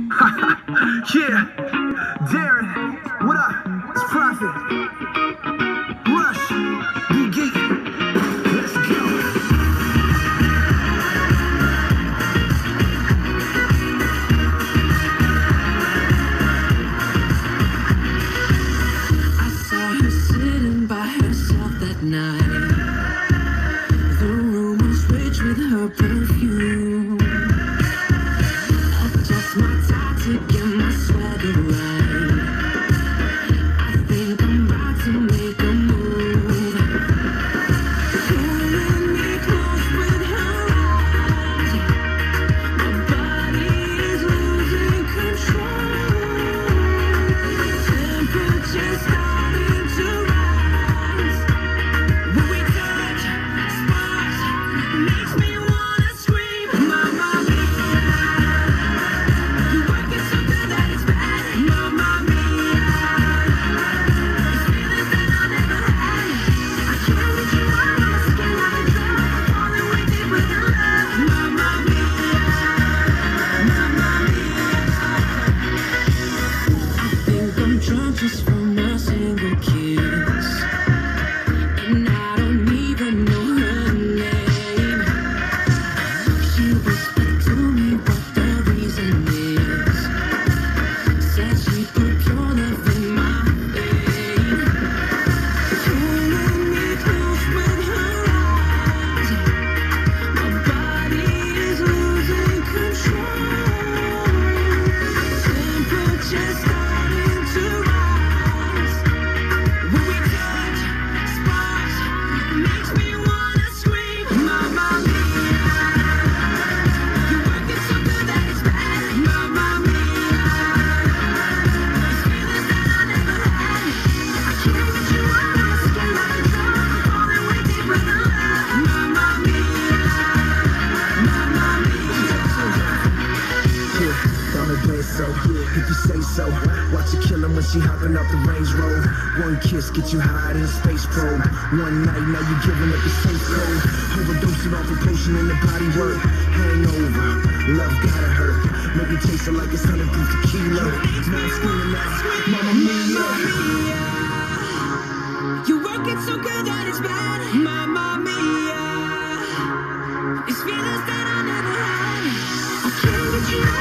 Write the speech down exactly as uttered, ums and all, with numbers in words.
Yeah, Darren, what up? It's Prophet. Rush, B Geek. Let's go. I saw her sitting by herself that night. The room was rich with her perfume. Adjust my tie to get my swagger right. I think I'm about to make a move. Pulling me close with her eyes. My body is losing control. Temperature starting to rise. When we touch, sparks, makes me wanna scream. Mamma mia, you working something that is bad. Mamma mia, these feelings that I never had. I can't get you out of my skin. I've been drunk, falling way deeper than love. Mamma mia, mamma mia. I think I'm drunk just from a single kiss. And I don't even know her name. She whispered to me what the reason is. Said she put pure love in my vein. Pulling me close with her eyes. My body is losing control. Temperature starting to rise. When we touch, sparks, makes me wanna scream. Mamma mia, you working something that is bad. Mamma mia, these feelings that I never had. I can't get you out of my skin. I've been drunk, falling way deeper than love. Mamma mia, mamma mia. Yeah, don't play so. If you say so, watch her kill him when she hopping up the Range Rover. One kiss get you higher than a space probe. One night, now you giving up the safe code. Overdosing off a potion in the body work. Hangover, love gotta hurt. Maybe taste it like it's hundred proof tequila. Now I'm screaming out, Mamma mia. You working so good that it's bad. Mamma mia, these feelings that I never had. I can't get you out.